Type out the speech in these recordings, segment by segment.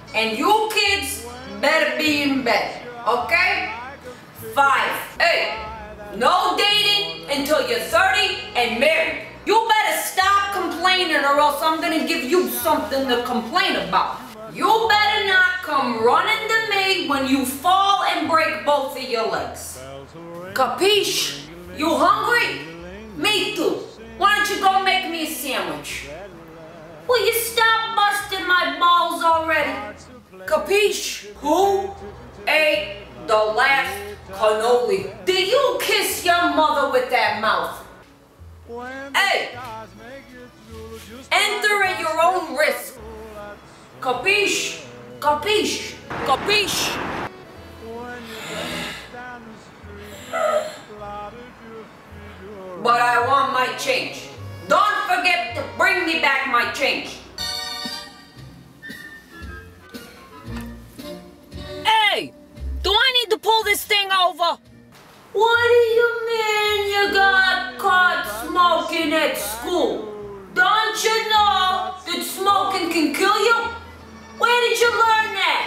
And you kids better be in bed, okay? 5. Hey, no dating until you're 30 and married. You better stop complaining or else I'm gonna give you something to complain about. You better not come running to me when you fall and break both of your legs. Capiche? You hungry? Me too. Why don't you go make me a sandwich? Will you stop busting my balls already? Capiche? Who ate the last cannoli? Did you kiss your mother with that mouth? Hey! Enter at your own risk. Capiche? Capiche? Capiche? But I want my change. Don't forget to bring me back my change. Hey! Do I need to pull this thing over? What do you mean you got caught smoking at school? Don't you know that smoking can kill you? Where did you learn that?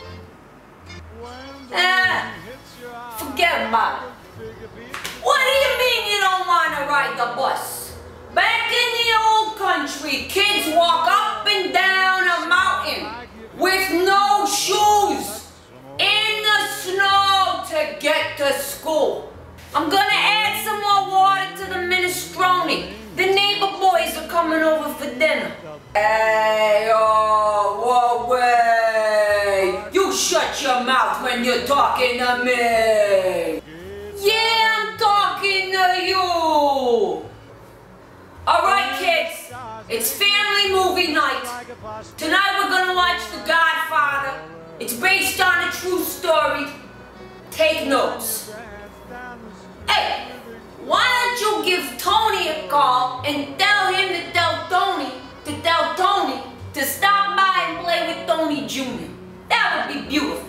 Forget about it. What do you mean you don't want to ride the bus? Back in the old country, kids walk up and down a mountain with no shoes in the snow to get to school. I'm gonna add some more water to the minestrone. The neighbor boys are coming over for dinner. Hey, oh, way! You shut your mouth when you're talking to me. Yeah, I'm talking to you. All right, kids, it's family movie night. Tonight we're gonna watch The Godfather. It's based on a true story. Take notes. Hey, why don't you give Tony a call and tell him to tell Tony to stop by and play with Tony Jr. That would be beautiful.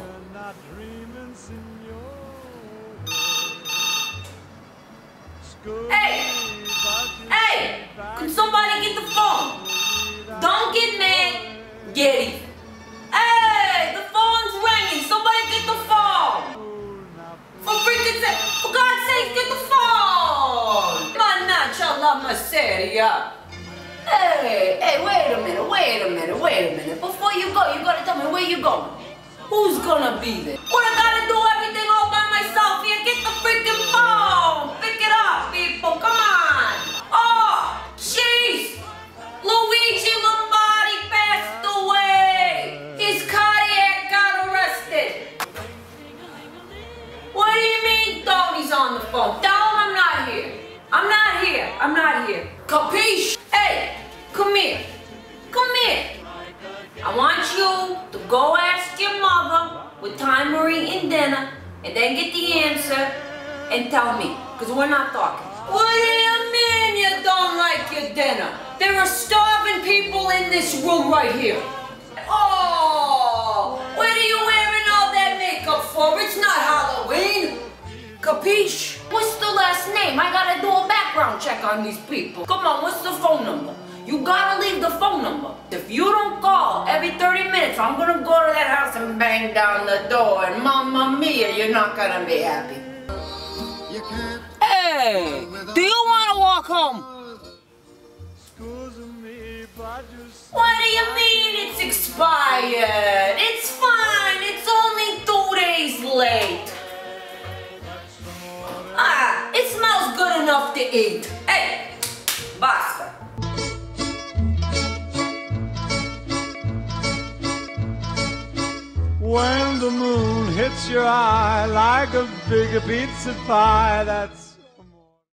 Hey, can somebody get the phone? Don't get mad, get even. Hey, the phone's ringing. Somebody get the phone. For freaking sake, for God's sake, get the phone. Mannaggia la miseria. Hey, wait a minute. Before you go, you gotta tell me where you going. Who's gonna be there? What, I gotta do everything all by myself here? Get the freaking phone. Pick it up, people, come on. Oh, jeez. Luigi Lombardi passed away. His cardiac got arrested. What do you mean Tony's on the phone? Tell him I'm not here. I'm not here. Capiche? Hey, come here. I want you to go ask your mother what time we're eating dinner and then get the answer and tell me, because we're not talking. What do you mean you don't like your dinner? There are starving people in this room right here. Oh, what are you wearing all that makeup for? It's not Halloween. Capiche? What's the last name? I gotta do a background check on these people. Come on, what's the phone number? You gotta leave the phone number. If you don't call every 30 minutes, I'm gonna go to that house and bang down the door, and mamma mia, you're not gonna be happy. Hey, do you wanna walk home? What do you mean it's expired? It's fine, it's only 2 days late. It smells good enough to eat. Hey, basta. When the moon hits your eye like a big pizza pie, that's